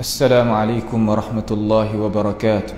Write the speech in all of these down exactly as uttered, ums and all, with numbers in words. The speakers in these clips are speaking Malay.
Assalamualaikum warahmatullahi wabarakatuh.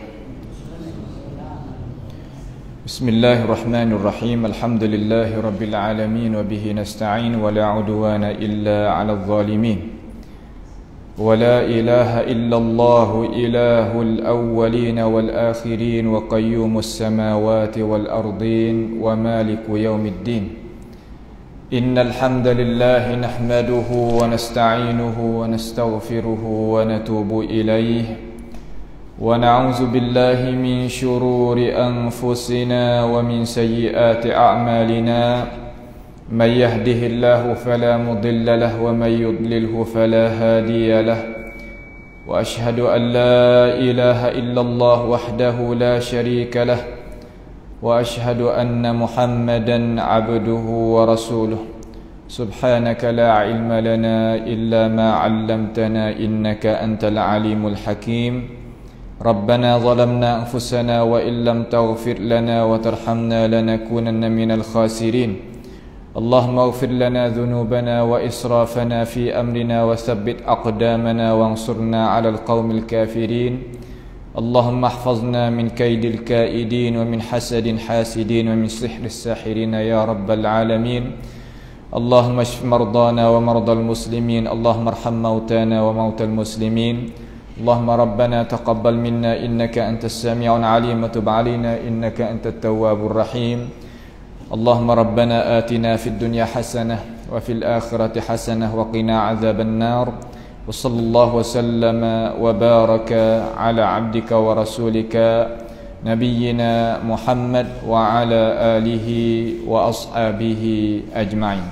Bismillahirrahmanirrahim. Alhamdulillahi rabbil alamin wa bihi nasta'in wa la udwana illa 'alal zalimin. Wa la ilaha illallah ilahul awwalin wal akhirin wa qayyumus samawati wal ardin wa maliku yaumiddin. Innal hamdalillah nahmaduhu wa nasta'inuhu wa nastaghfiruhu wa natubu ilayhi wa na'udzu billahi min shururi anfusina wa min sayyiati a'malina may yahdihillahu fala mudilla lahu wa may yudlilhu fala hadiya lahu wa ashhadu an la ilaha illallah wahdahu la sharika lahu wa ashhadu anna Muhammadan abduhu wa rasuluh. Subhanaka la ilma lana illa ma 'allamtana innaka antal alimul hakim. Rabbana zalamna anfusana wa illam taghfir lana wa tarhamna lanakunanna minal khasirin. Allahumma ighfir lana dhunubana wa israfana fi amrina wa thabbit aqdamana wansurna 'alal qaumil kafirin. Allahumma ihfazna min kaidil kaidin wa min hasadin hasidin wa min sihris sahirin ya rabbal alamin. Allahumma shfi mardana wa mardal muslimin. Allahumma arham mautana wa mautal muslimin. Allahumma rabbana taqabbal minna innaka antas sami'un alim wa tub 'alaina innaka antat tawwabur rahim. Allahumma rabbana atina fid dunya hasanah wa fil akhirati hasanah wa qina 'adzaban nar. Wa sallallahu wa sallama wa baraka ala abdika wa rasulika nabiyyina Muhammad wa ala alihi wa ashabihi ajma'in.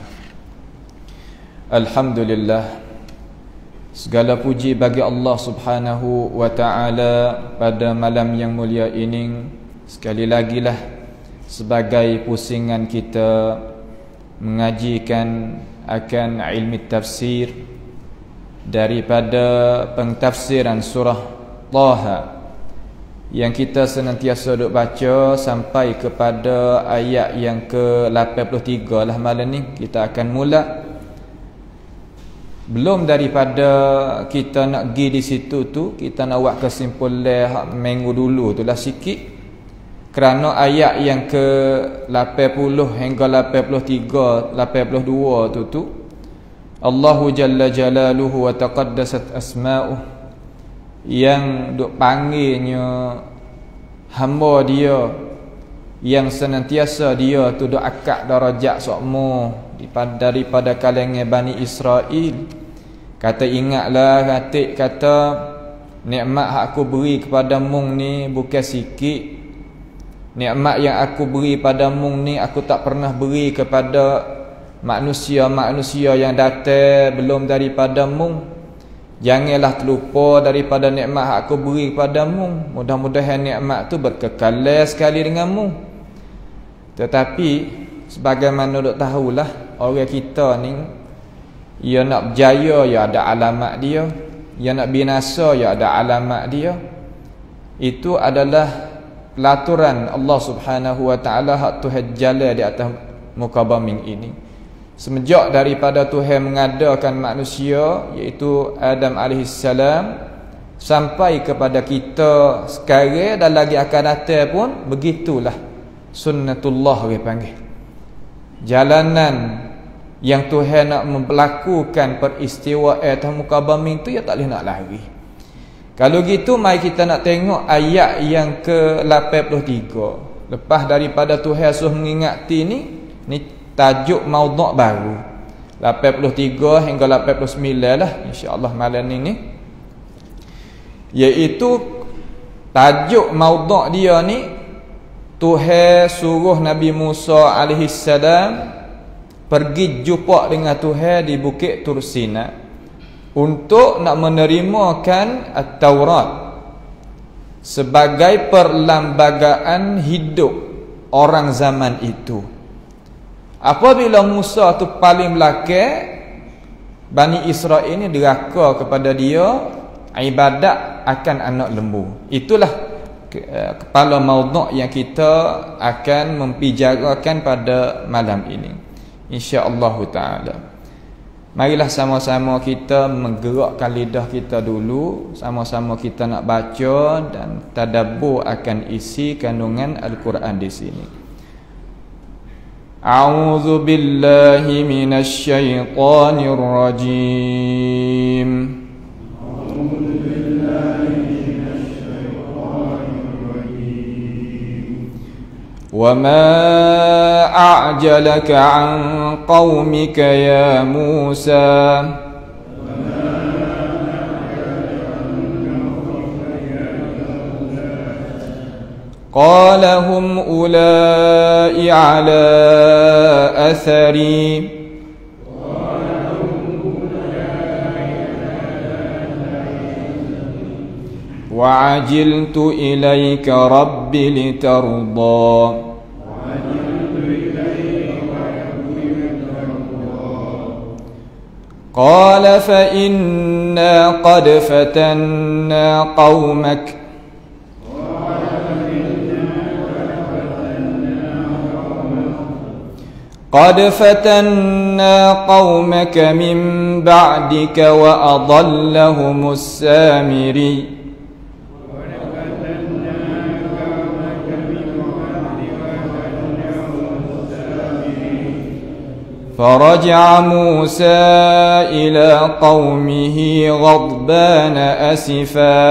Alhamdulillah, segala puji bagi Allah subhanahu wa ta'ala pada malam yang mulia ini. Sekali lagi lah, sebagai pusingan kita mengajikan akan ilmu tafsir daripada pentafsiran surah Taha yang kita senantiasa duk baca sampai kepada ayat yang ke lapan puluh tiga lah malam ni. Kita akan mula. Belum daripada kita nak pergi di situ tu, kita nak buat kesimpulan minggu dulu tu lah sikit. Kerana ayat yang ke lapan puluh hingga lapan puluh tiga, lapan puluh dua tu tu Allahu Jalla Jalaluhu wa taqaddasat asma'uh yang duk panggilnya hamba dia yang senantiasa dia tu duk akak darajat sokmo daripada kalangan Bani Israel. Kata ingatlah katik kata nikmat yang aku beri kepada mung ni bukan sikit. Nikmat yang aku beri pada mung ni aku tak pernah beri kepada manusia-manusia yang datang belum daripada mung. Janganlah terlupa daripada nikmat yang aku beri kepada mung. Mudah-mudahan nikmat tu berkekalan sekali dengan mung. Tetapi sebagaimana dok tahulah, orang kita ni ia nak berjaya ya ada alamat dia, ia nak binasa ya ada alamat dia. Itu adalah pelaturan Allah Subhanahu wa taala hak Tuhan jalla di atas muka bumi ini. Semenjak daripada Tuhan mengadakan manusia iaitu Adam alaihissalam sampai kepada kita sekarang dan lagi akan datang pun begitulah sunnatullah orang panggil. Jalanan yang Tuhan nak melakukan peristiwa atas muka bumi itu ya tak boleh nak lari. Kalau gitu mari kita nak tengok ayat yang ke lapan puluh tiga. Lepas daripada Tuhan suruh mengingati ni, ni tajuk maudhu' baru lapan puluh tiga hingga lapan puluh sembilan lah insya-Allah malam ini, iaitu tajuk maudhu' dia ni Tuhan suruh Nabi Musa alaihi salam pergi jumpa dengan Tuhan di Bukit Tur Sina untuk nak menerimakan At-Taurat sebagai perlembagaan hidup orang zaman itu. Apabila Musa tu paling belakang, Bani Israel ni deraka kepada dia ibadat akan anak lembu. Itulah kepala maudhu' yang kita akan mempijarakan pada malam ini insya-Allah taala. Marilah sama-sama kita menggerakkan lidah kita dulu, sama-sama kita nak baca dan tadabbur akan isi kandungan Al-Quran di sini. A'udzu billahi minasy syaithanir rajim. وَمَا أَعْجَلَكَ عَنْ قَوْمِكَ يَا مُوسَى قَالَ هُمْ أُولَئِكَ عَلَى أَثَرِي وَعَجِلْتُ إِلَيْكَ رَبِّ لِتَرْضَى قَالَ فَإِنَّا قَدْ فَتَنَّا قَوْمَكَ قَدْ فَتَنَّا قَوْمَكَ مِنْ بَعْدِكَ وَأَضَلَّهُمُ السَّامِرِيُّ فرجع موسى إلى قومه غضبان أسفا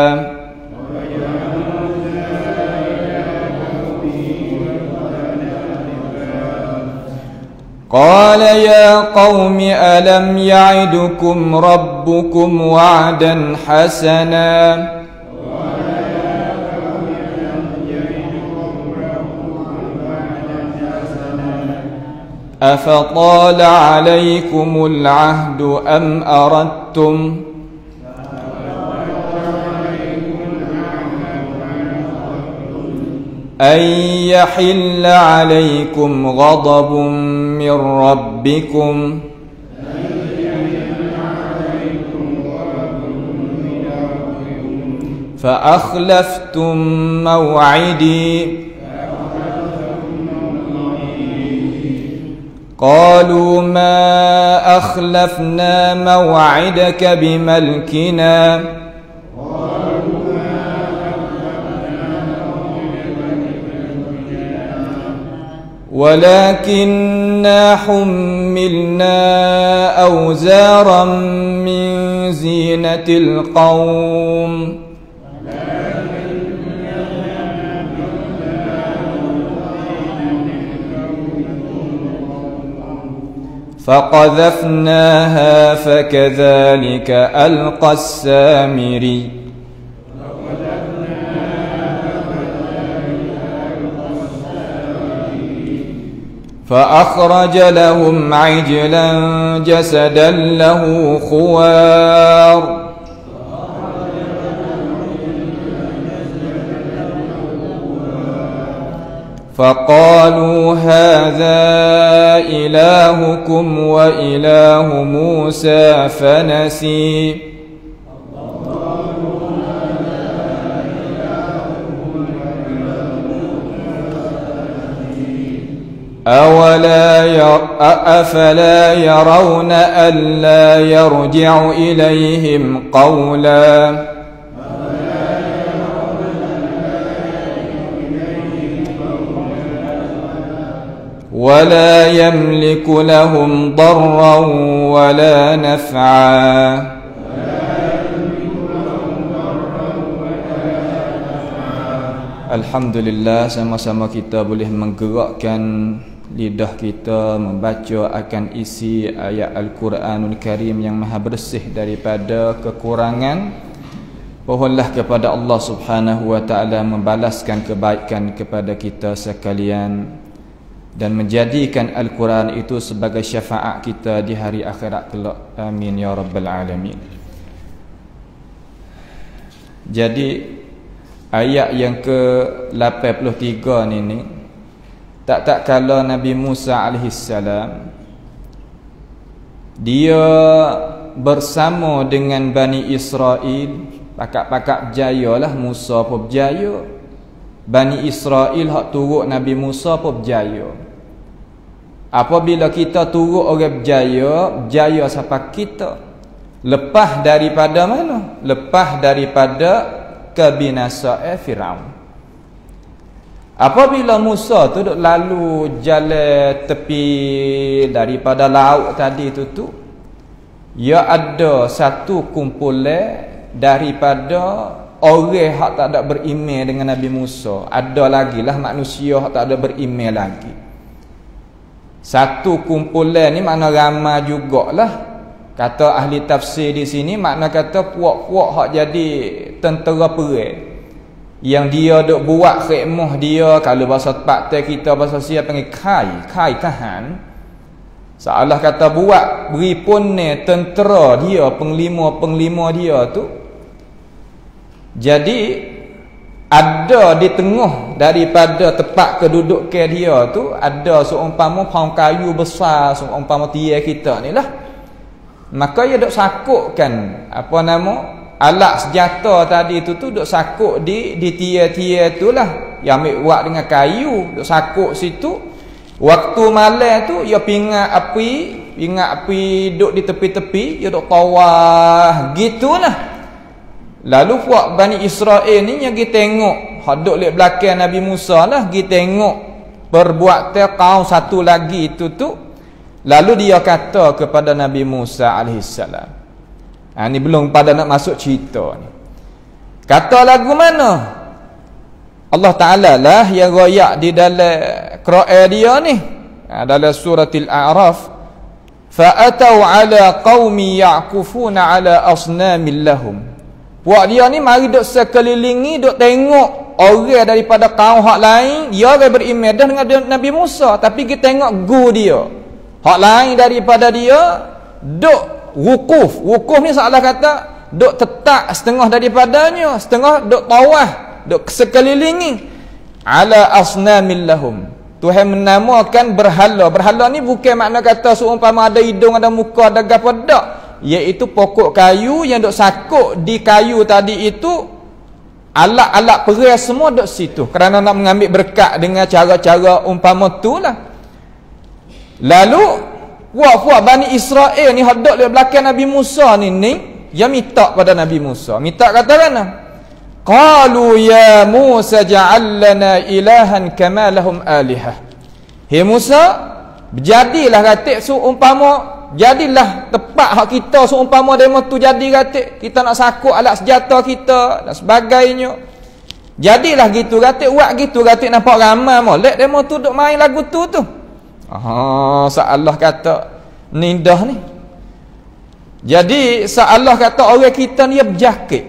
قال يا قوم ألم يعدكم ربكم وعدا حسنا أفطال عليكم العهد أم أردتم أن يحل عليكم غضب من ربكم فأخلفتم موعدي قالوا ما أخلفنا موعدك بملكنا ولكننا حملنا أوزارا من زينة القوم فقذفناها فكذلك ألقى السامري فأخرج لهم عجلا جسدا له خوار فقالوا هذا إلهكم وإله موسى فنسي أولا ير أفلا يرون ألا يرجع إليهم قولا ولا يملك لهم ضرا ولا نفعا Alhamdulillah, sama-sama kita boleh menggerakkan lidah kita membaca akan isi ayat Al-Quranul Karim yang maha bersih daripada kekurangan. Mohonlah kepada Allah Subhanahu wa taala membalaskan kebaikan kepada kita sekalian dan menjadikan Al-Quran itu sebagai syafaat kita di hari akhirat kelak. Amin ya rabbal alamin. Jadi ayat yang ke lapan puluh tiga ni ni tak tak kala Nabi Musa alaihissalam dia bersama dengan Bani Israel, pakak-pakak berjaya lah. Musa pun berjaya, Bani Israel hak turut Nabi Musa pun berjaya. Apabila kita turut orang berjaya, berjaya sampai kita lepas daripada mana? Lepas daripada kebinasaan Firaun. Apabila Musa tu duk lalu jalan tepi daripada laut tadi tu tu, ya ada satu kumpulan daripada orang hak tak ada beriman dengan Nabi Musa. Ada lagi lah manusia hak tak ada beriman lagi. Satu kumpulan ni makna ramai jugalah. Kata ahli tafsir di sini makna kata puak-puak hak jadi tentera perang. Yang dia duk buat khidmah dia, kalau bahasa tempat kita bahasa Sia panggil kai, kai tahan. Seolah kata buat beri pone tentera dia, penglima-penglima dia tu. Jadi ada di tengah daripada tempat kedudukan dia tu ada seumpama pohon kayu besar, seumpama tiang kita ni lah. Maka ia duk sakutkan apa nama alat senjata tadi tu tu duk sakut di di tiang-tiang tu lah, yang ambil buat dengan kayu, duk sakut situ. Waktu malam tu ia pingat api, pingat api duk di tepi-tepi, ia duk tawah gitulah. Lalu puak Bani Israel ni yang pergi tengok, hak duk lek belakang Nabi Musa lah, pergi tengok perbuatan kaum satu lagi itu tu. Lalu dia kata kepada Nabi Musa alaihissalam. Ha, ni belum pada nak masuk cerita ni. Kata lagu mana? Allah Ta'ala lah yang royak di dalam Quran dia ni. Ha, dalam suratil A'raf. Fa'atau ala qaumi ya'kufuna ala asnamin lahum. Puak dia ni mari duk sekelilingi, duk tengok orang daripada kaum hak lain, dia orang beriman dah dengan Nabi Musa, tapi kita tengok gu dia. Hak lain daripada dia duk wukuf. Wukuf ni seolah kata duk tetap setengah daripadanya, setengah duk tawah, duk sekelilingi ala asnamil lahum. Tuhan menamakan berhala. Berhala ni bukan makna kata seumpama ada hidung, ada muka, ada gapo dak. Iaitu pokok kayu yang duk sakut di kayu tadi itu, alat-alat perang semua duk situ kerana nak mengambil berkat dengan cara-cara umpama tu lah. Lalu puak-puak Bani Israel ni hadap di belakang Nabi Musa ni ni, dia minta pada Nabi Musa, minta kata mana? Qalu ya Musa ja'al lana ilahan kama lahum alihah. Hei Musa, berjadilah katik seumpama, jadilah tepat hak kita seumpama demo tu jadi katik, kita nak sakut alat senjata kita dan sebagainya. Jadilah gitu katik, buat gitu katik, nampak ramai molek demo tu duk main lagu tu tu. Ah, seolah kata nindah ni. Jadi seolah kata orang kita ni berjakit.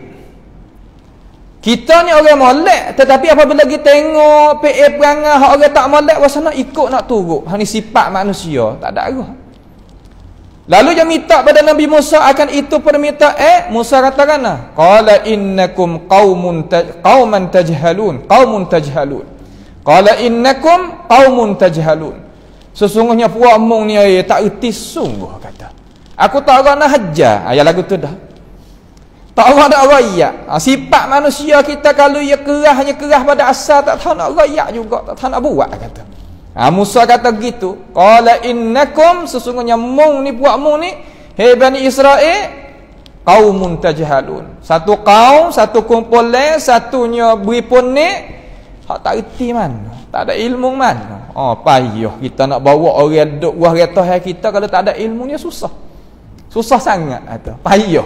Kita ni orang molek, tetapi apabila kita tengok P A perangai hak orang tak molek, rasa nak ikut nak turut. Ha ni sifat manusia, tak ada arah. Lalu dia minta pada Nabi Musa akan itu permintaan. Eh, Musa katakan, qala innakum qaumun qauman tajhalun, qaumun tajhalun. Qala innakum qaumun tajhalun. Sesungguhnya puak mung ni eh, tak erti sungguh kata. Aku tak orang nak hajar. Ayat lagu tu dah. Tak orang nak rayak. Ha, sifat manusia kita kalau ia kerah, hanya kerah pada asal, tak tahu nak rayak juga, tak tahu nak buat kata. Ha, Musa kata gitu. Qala innakum, sesungguhnya mung ni puak mung ni, hei Bani Israel, qaumun tajhalun. Satu kaum, satu kumpulan, satunya beri ponik, hak tak erti mana, tak ada ilmu mana. Oh payah kita nak bawa orang duk buah kereta hai kita, kalau tak ada ilmunya susah. Susah sangat kata. Payah.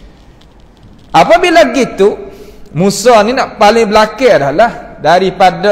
Apabila gitu, Musa ni nak paling belakang dah lah daripada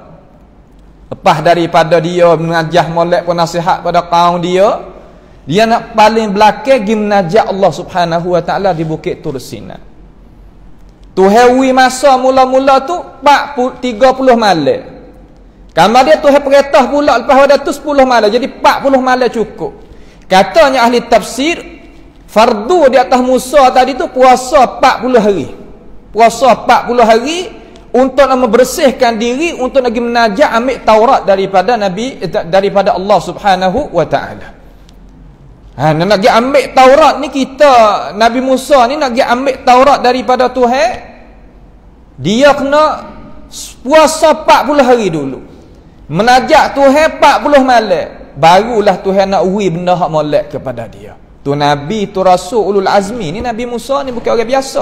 lepas daripada dia menajah molek penasihat pada kaum dia, dia nak paling belakang pergi menajah Allah Subhanahu wa taala di Bukit Tur Sina. Tuhan wi masa mula-mula tu tiga puluh malam. Kamar dia Tuhan perintah pula lepas pada tu sepuluh malam. Jadi empat puluh malam cukup. Katanya ahli tafsir, fardu di atas Musa tadi tu puasa empat puluh hari. Puasa empat puluh hari untuk nak membersihkan diri, untuk lagi menajak ambil Taurat daripada Nabi, daripada Allah Subhanahu wa taala. Ha, nak pergi ambil Taurat ni kita, Nabi Musa ni nak pergi ambil Taurat daripada Tuhan, dia kena puasa empat puluh hari dulu. Menajak Tuhan empat puluh malam. barulah Tuhan nak uji benda hak molek kepada dia. Tu Nabi, tu Rasul ulul azmi ni. Nabi Musa ni bukan orang biasa.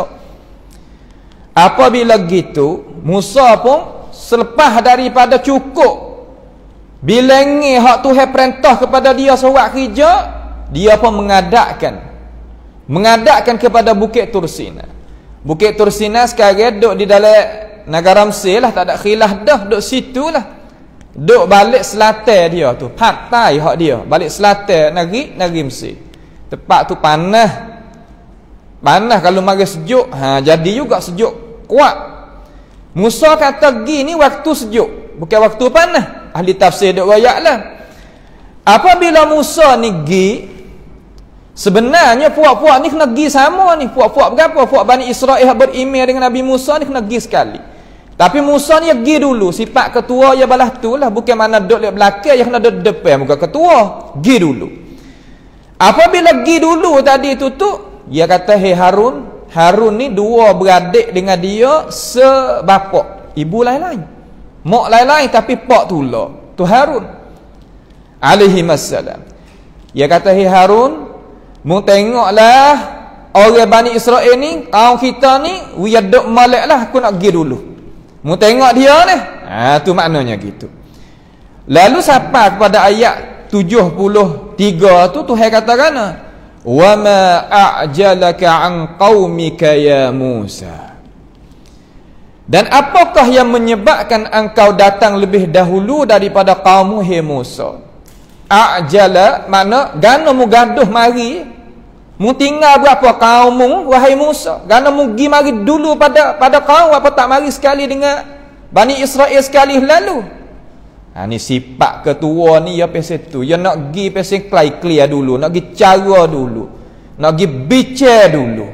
Apabila gitu, Musa pun selepas daripada cukup bilangi hak Tuhan perintah kepada dia surat kerja, dia pun mengadakkan mengadakkan kepada Bukit Tursina. Bukit Tursina sekarang duduk di dalam negara Mesir lah, tak ada khilaf dah, duduk situ lah. Duduk balik selatan dia tu, Partai hak dia, balik selatan negeri negeri Mesir. Tempat tu panas. Panas kalau mari sejuk, ha jadi juga sejuk kuat. Musa kata gi ni waktu sejuk, bukan waktu panas. Ahli tafsir duk royaklah. Apabila Musa ni gi, sebenarnya puak-puak ni kena gi sama ni. Puak-puak berapa? Puak Bani Israel berimej dengan Nabi Musa ni kena gi sekali. Tapi Musa ni gi dulu, sifat ketua ya balah tu lah, bukan mana duduk di belakang, ya kena duduk depan muka ketua. Gi dulu. Apabila gi dulu tadi tu tu, dia kata, "Hei Harun, Harun ni dua beradik dengan dia sebapak, ibu lain-lain. Mak lain-lain tapi pak tu lah. Tu Harun alaihi wassalam." Dia kata, "Hei Harun, mu tengoklah orang Bani Israel ni, kaum kita ni, dia duk malak lah, aku nak gi dulu. Mu tengok dia ni." Ha, tu maknanya gitu. Lalu sampai kepada ayat tujuh puluh tiga tu Tuhan katakan, "Wa ma a'jalaka an qaumika ya Musa." Dan apakah yang menyebabkan engkau datang lebih dahulu daripada kaummu, hai Musa? A'jala makna gana mu gaduh mari, mu tinggal berapa kaummu wahai Musa? Gana mu gi mari dulu pada pada kaum, apa tak mari sekali dengan Bani Israel sekali lalu? Ha, ni sifat ketua ni ya pasal tu. Ya nak gi pasal clear dulu, nak gi cara dulu, nak gi bicara dulu.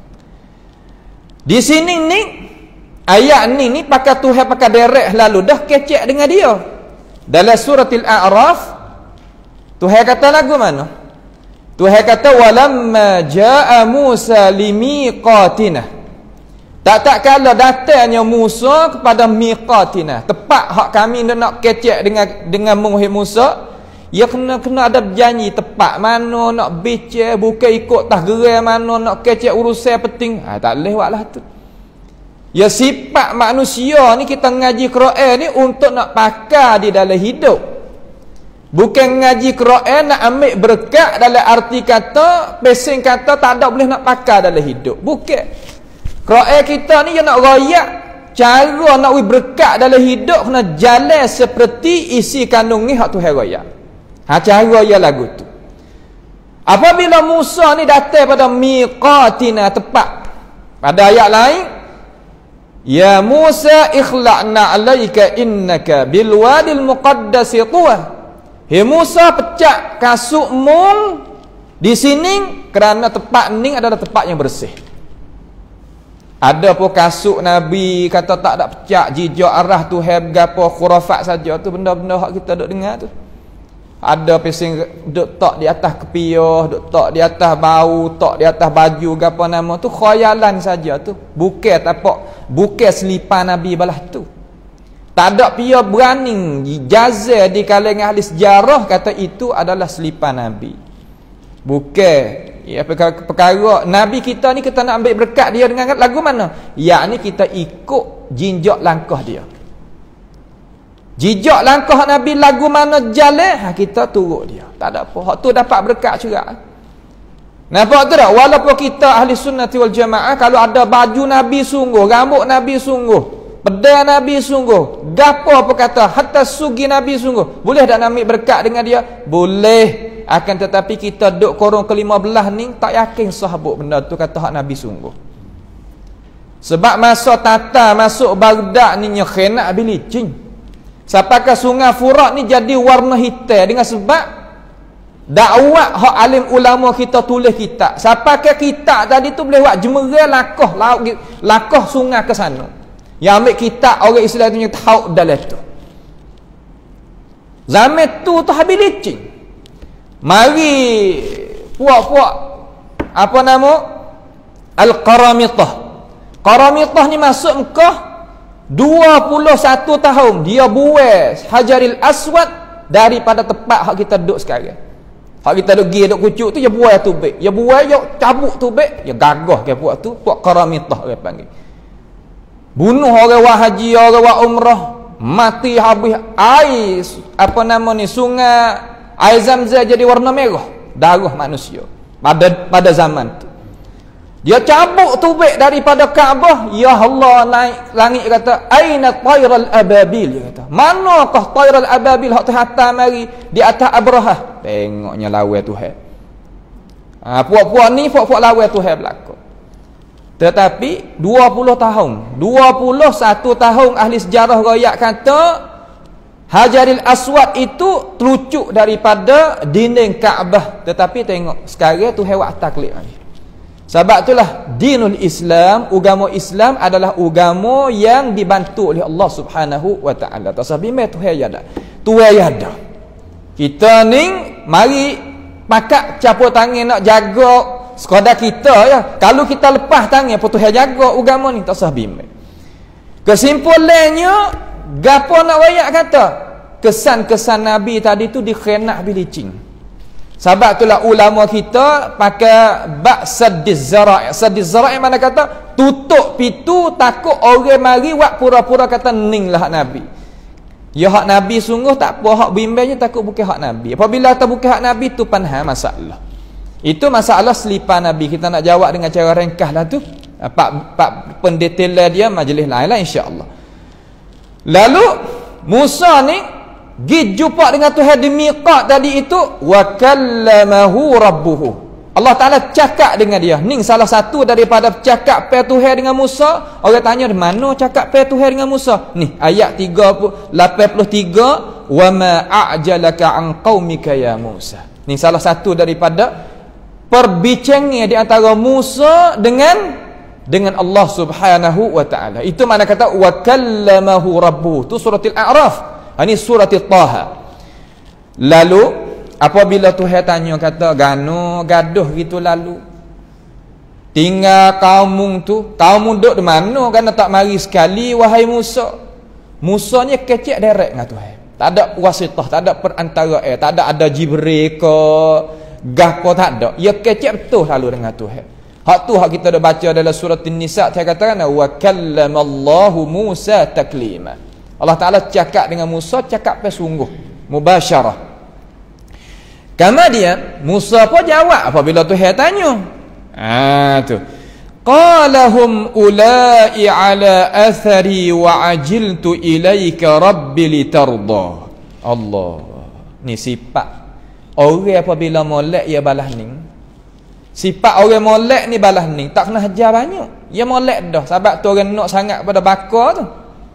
Di sini ni ayat ni ni pakai Tuhan pakai direct lalu dah kecek dengan dia. Dalam surah Al-A'raf Tuhan kata lagu mana? Tuhan kata, "Walamma jaa Musa limiqatina." Tak tak kala datangnya Musa kepada miqatina, tepat hak kami nak kecek dengan dengan Muhammad Musa, ya kena kena ada berjanji tepat mana nak bicara, bukan ikut tah gerai mana nak kecek urusan penting. Ha, tak boleh buatlah tu. Ya sifat manusia ni kita ngaji Quran ni untuk nak pakai di dalam hidup. Bukan ngaji Quran nak ambil berkat dalam arti kata, pesing kata tak ada boleh nak pakai dalam hidup. Bukan. Quran kita ni yang nak royak, cara nak berkat dalam hidup kena jalan seperti isi kandung ni hak Tuhan royak. Ha, cara ya lagu tu. Apabila Musa ni datang pada miqatina, tepat pada ayat lain, "Ya Musa ikhla'na 'alaika innaka bil wadil muqaddasi tuwa." Hei Musa, pecah kasutmu di sini kerana tempat ni adalah tempat yang bersih. Ada pun kasut Nabi kata tak ada pecah, jijak arah tu gapo khurafat saja tu, benda-benda hak kita duk dengar tu. Ada pesing duk tak di atas kepiah, duk tak di atas bau, tak di atas baju gapo nama tu, khayalan saja tu. Bukan tapak, bukan selipan Nabi balah tu. Tak ada pia berani jazah di kalangan ahli sejarah kata itu adalah selipan Nabi. Bukan. Ya, perkara, perkara Nabi kita ni kita nak ambil berkat dia dengan lagu mana? Yakni kita ikut jinjak langkah dia. Jejak langkah Nabi lagu mana jalan, ha, kita turut dia. Tak ada apa. Hak tu dapat berkat juga. Nampak tu tak? Walaupun kita ahli sunnati wal jamaah, kalau ada baju Nabi sungguh, rambut Nabi sungguh, pedang Nabi sungguh, gapo apa kata, hatta sugi Nabi sungguh, boleh tak Nabi berkat dengan dia? Boleh. Akan tetapi kita duk korong ke lima belas ni tak yakin sahabat benda tu kata hak Nabi sungguh. Sebab masa Tatar masuk Baghdad ni khianat bilicin. Sampai ke sungai Furat ni jadi warna hitam dengan sebab dakwah hak alim ulama kita tulis kitab. Sampai ke kitab tadi tu boleh buat jemerai lakoh laut lakoh sungai ke sana. Yang ambil kitab orang Islam tu tahu dalam tu. Zaman tu tu habis licin. Mari puak-puak apa nama Al-Qaramitah. Qaramitah ni masuk Mekah dua puluh satu tahun. Dia buat Hajaril Aswad daripada tempat hak kita duduk sekarang. Hak kita duduk gi duduk kucuk tu, ya buai tubik. Ya buai, ya cabuk tubik, ya gagah ke puak tu, puak karamitah orang panggil. Bunuh orang buat haji, orang buat umrah, mati habis air, apa nama ni, sungai air Zamzam jadi warna merah, darah manusia pada pada zaman tu. Dia cabuk tubik daripada Kaabah. Ya Allah, naik langit kata, aina tayral ababil, dia kata, manakah tayral ababil hak terhantar mari di atas Abrahah. Tengoknya lawan Tuhan. Ha, puak-puak ni puak-puak lawan Tuhan berlaku. Tetapi dua puluh tahun, dua puluh satu tahun ahli sejarah royak kata Hajaril Aswad itu terucuk daripada dinding Kaabah. Tetapi tengok sekarang Tuhan buat taklid lagi. Sebab itulah dinul Islam, agama Islam adalah agama yang dibantu oleh Allah Subhanahu wa taala. Tasabime Tuhan ya ada. Tuhan ya ada. Kita ni mari pakak capur tangan nak jaga sekadar kita ya. Kalau kita lepas tangan apa Tuhan jaga agama ni, tasabime. Kesimpulannya gapo nak wayak kata? Kesan-kesan Nabi tadi tu dikhianat bilicing. Sebab itulah ulama kita pakai bak saddiz zara'i. Saddiz zara'i mana kata tutup pintu takut orang mari buat pura-pura kata ning lah hak Nabi. Ya hak Nabi sungguh tak apa, hak bimbangnya takut bukan hak Nabi. Apabila tak bukan hak Nabi tu panha masalah. Itu masalah selipar Nabi. Kita nak jawab dengan cara ringkas lah tu. Pak pak pendetailan dia majlis lain lah insya-Allah. Lalu Musa ni gi jumpa dengan Tuhan di miqat tadi itu, wa kallamahu rabbuhu. Allah Taala cakap dengan dia. Ni salah satu daripada cakap pe Tuhan dengan Musa. Orang tanya di mana cakap pe Tuhan dengan Musa? Ni ayat lapan puluh tiga, wa ma a'jalaka an qaumika ya Musa. Ni salah satu daripada perbincangan di antara Musa dengan dengan Allah Subhanahu wa taala. Itu mana kata wa kallamahu rabbuhu. Tu surah Al-A'raf. Ini surah Taha. Lalu apabila Tuhan tanya kata gano gaduh gitu, lalu tinggal kaum tu, kaum duduk di mana kerana tak mari sekali wahai Musa. Musa ni kecek direct dengan Tuhan. Tak ada wasitah, tak ada perantara eh, tak ada ada Jibril ke gapo, tak ada. Ya kecek betul lalu dengan Tuhan. Hak tu hak kita dah baca dalam surah An-Nisa, dia katakan wa kallamallahu Musa taklima. Allah Ta'ala cakap dengan Musa, cakap pe sungguh mubasyarah. Kemudian Musa pun jawab apabila Tuhan tanya. Ah tu. Qalahum ulai ala athari wa ajiltu ilaika rabbi litarda. Allah. Ni sifat orang apabila molek ia balas ning. Sifat orang molek ni balas ning, tak kena hajar banyak. Ia molek dah sebab tu orang nak sangat pada bakar tu.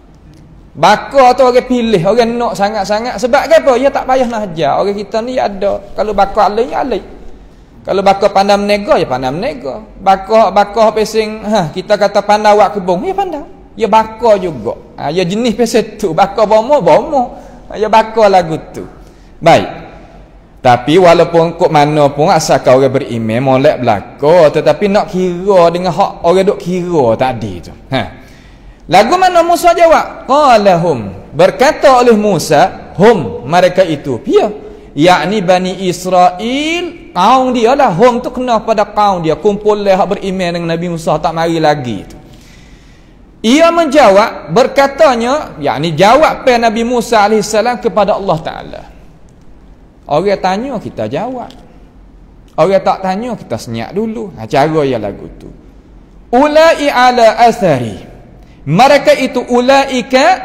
Bakar tu orang pilih, orang nak sangat-sangat. Sebab apa? Dia tak payah nak hajar. Orang kita ni ada. Kalau bakar alih, ya alih. Kalau bakar pandai menega, ya pandai menega. Bakar bakar pesing, ha, kita kata pandai awak kebun, ya pandai. Ya bakar juga. Ha, ya jenis pesing tu. Bakar bomo, bomo. Ha, ya bakar lagu tu. Baik. Tapi walaupun kok mana pun asalkan orang beriman, molek belakang. Tetapi nak kira dengan hak orang duk kira tadi tu. Ha. Lagu mana Musa jawab? Qalahum, berkata oleh Musa, hum, mereka itu. Pia, yakni Bani Israel, kaum dia lah. Hum tu kena pada kaum dia. Kumpul lah beriman dengan Nabi Musa, tak mari lagi tu. Ia menjawab, berkatanya, yakni jawab pe Nabi Musa alaihissalam kepada Allah Ta'ala. Orang tanya, kita jawab. Orang tak tanya, kita senyap dulu. Ha, cara ya lagu tu. Ulai ala athari. Mereka itu ulaika,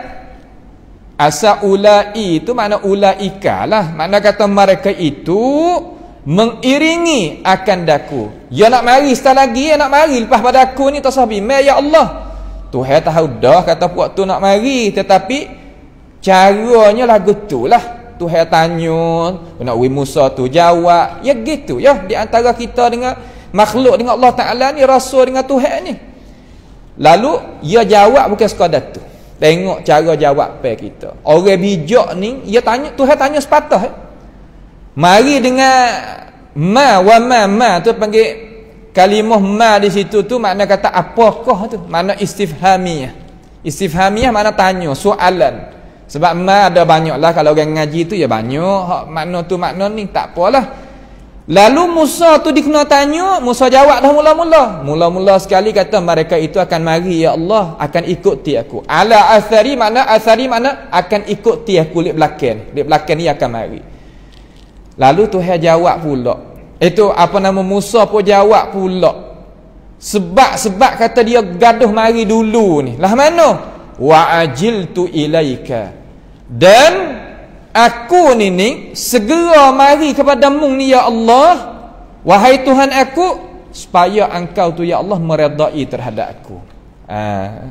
asa ulai itu makna ulaika lah. Makna kata mereka itu mengiringi akan daku. Ya nak mari setelah lagi, ya nak mari lepas pada aku ni tasabih. Ya Allah. Tuhan tahu dah kata puak tu nak mari, tetapi caranya lagu tu lah. Tuhan tanya, nak wi Musa tu jawab. Ya gitu ya, di antara kita dengan makhluk dengan Allah Taala ni, rasul dengan Tuhan ni. Lalu ia jawab bukan sekadar tu. Tengok cara jawab pe kita. Orang bijak ni, ia tanya, Tuhan tanya sepatah. Eh? Mari dengan ma wa ma ma tu panggil kalimah ma di situ tu makna kata apakah tu? Makna istifhamiyah. Istifhamiyah makna tanya, soalan. Sebab ma ada banyaklah kalau orang ngaji tu ya banyak hak makna tu makna ni tak apalah. Lalu Musa tu dikena tanya, Musa jawab dah mula-mula. Mula-mula sekali kata mereka itu akan mari ya Allah, akan ikuti aku. Ala athari makna athari makna akan ikuti aku lek belakang. Lek belakang ni akan mari. Lalu Tuhan jawab pula. Itu apa nama Musa pun jawab pula. Sebab-sebab kata dia gaduh mari dulu ni. Lah mana? Wa ajiltu ilaika. Dan aku ni ni segera mari kepadamu ni ya Allah, wahai Tuhan aku, supaya engkau tu ya Allah meredai terhadap aku. Ha.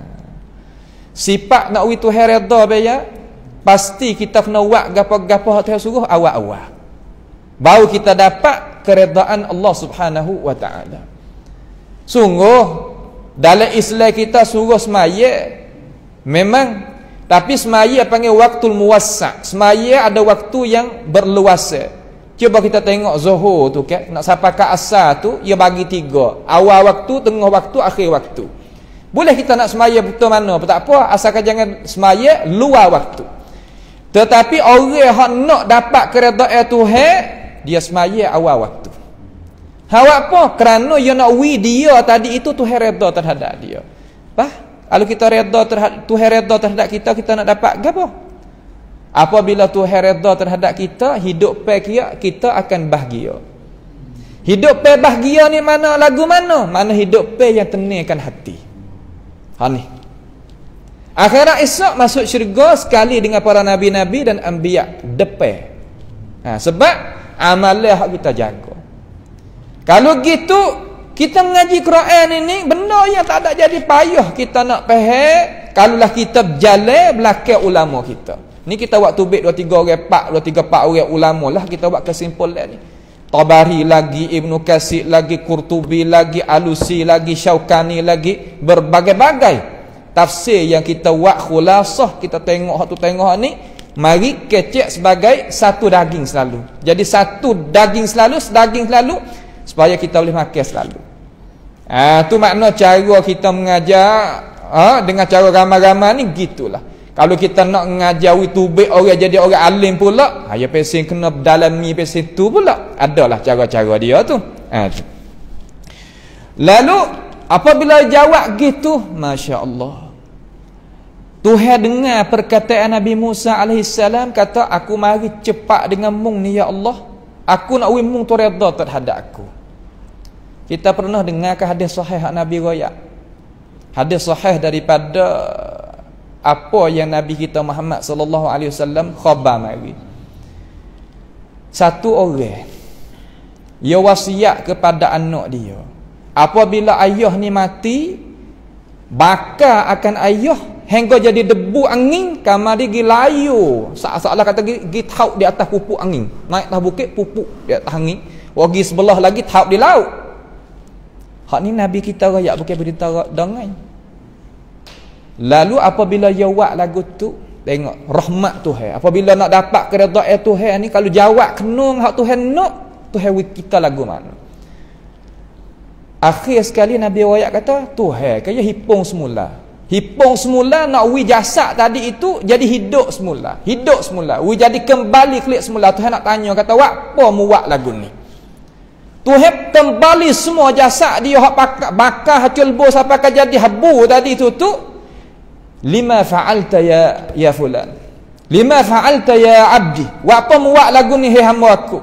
Sifat nak wi Tuhan redha baya, pasti kita kena buat gapo-gapo hak Tuhan suruh awal-awal. Baru kita dapat keredaan Allah Subhanahu wa taala. Sungguh dalam Islam kita suruh semaya memang, tapi semaya panggil waktul muwassa'. Semaya ada waktu yang berluasa. Cuba kita tengok Zuhur tu kan, nak sampai ke Asar tu ia bagi tiga. Awal waktu, tengah waktu, akhir waktu. Boleh kita nak semaya betul mana, tak apa, asalkan jangan semaya luar waktu. Tetapi orang yang nak dapat keredaan Tuhan, dia semaya awal waktu. Hawak apa? Kerana dia nak wi dia tadi itu Tuhan redha terhadap dia. Bah? Kalau kita redha terhadap Tuhan redha terhadap kita, kita nak dapat apa? Apabila Tuhan redha terhadap kita, hidup pe kia kita akan bahagia. Hidup pe bahagia ni mana lagu mana? Mana hidup pe yang tenangkan hati. Ha ni. Akhirat esok masuk syurga sekali dengan para nabi-nabi dan anbiya depan. Ha, sebab amalan hak kita jaga. Kalau gitu kita mengaji Quran ini benda yang tak ada jadi payah kita nak faham. Kalaulah kita berjalan belakang ulama kita. Ni kita buat tubik dua tiga orang empat, dua tiga empat orang ulama lah kita buat kesimpulan ni. Tabari lagi, Ibnu Katsir lagi, Qurtubi lagi, Alusi lagi, Syaukani lagi, berbagai-bagai tafsir yang kita buat khulasah, kita tengok hak tu tengok hak ni, mari kecek sebagai satu daging selalu. Jadi satu daging selalu, sedaging selalu supaya kita boleh makan selalu. Ah, tu makna cara kita mengajar, ha, dengan cara ramai-ramai ni gitulah. Kalau kita nak mengajar tubik orang jadi orang alim pula, ha, ya pesen kena dalami pesen tu pula. Adalah cara-cara dia tu. Ha, tu. Lalu apabila jawab gitu, masya-Allah. Tuhan dengar perkataan Nabi Musa alaihissalam kata, aku mari cepat dengan mung ni ya Allah. Aku nak wi mung tu redha terhadap aku. Kita pernah dengar ke hadis sahih Nabi royak? Hadis sahih daripada apa yang Nabi kita Muhammad sallallahu alaihi wasallam khabar mari. Satu orang dia wasiat kepada anak dia, apabila ayah ni mati, bakar akan ayah hingga jadi debu angin, kamar dia gi layu. Seolah kata gi, gi tauk di atas pupuk angin. Naik atas bukit pupuk di atas angin. Wagi sebelah lagi tauk di laut. Hak ni Nabi kita rakyat bukan berita dengan. Lalu apabila dia buat lagu tu, tengok rahmat Tuhan. Apabila nak dapat keredaan Tuhan ni, kalau jawab kena hak Tuhan nak, Tuhan kita lagu mana. Akhir sekali Nabi rakyat kata, Tuhan kaya hipung semula. Hipung semula nak wi jasad tadi itu jadi hidup semula. Hidup semula. Wi jadi kembali klik semula. Tuhan nak tanya kata, "Wak apa mu buat lagu ni?" Tuhan kembali semua jasad dia hak bakar, bakar hacul bos sampai ke jadi habu tadi tu tu. Lima fa'alta ya ya fulan. Lima fa'alta ya abdi. Wa apa mu buat lagu ni hai hamba aku?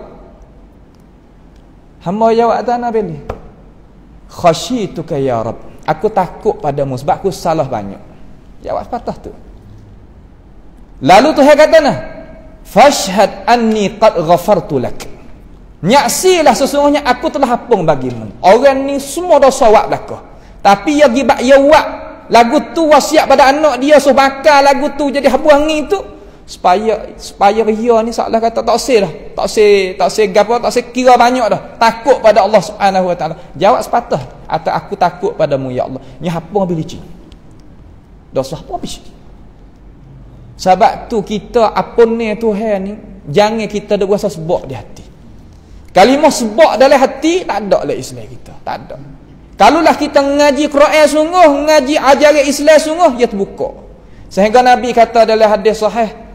Hamba jawab tanah beli. Khashituka ya Rabb. Aku takut padamu sebab aku salah banyak. Jawab patah tu. Lalu Tuhan kata nah, fashhad anni qad ghafartu lak. Nyaksilah sesungguhnya aku telah hapung bagimu. Orang ni semua dosa wak belakang. Tapi dia gibak dia wak lagu tu wasiat pada anak dia suruh bakar lagu tu jadi habu angin tu supaya supaya dia ni seolah kata tak sel dah. Tak sel, tak sel gapo, tak sel kira banyak dah. Takut pada Allah Subhanahu Wa Taala. Jawab sepatah, atau aku takut padamu ya Allah. Ni hapung habis licin. Dosa apa habis? Sebab tu kita apa ni Tuhan ni, jangan kita ada rasa sebab di hati. Kalimah sebab dalam hati tak ada dalam Islam kita, tak ada. Kalaulah kita ngaji Quran sungguh, ngaji ajaran Islam sungguh, ia terbuka. Sehingga Nabi kata dalam hadis sahih,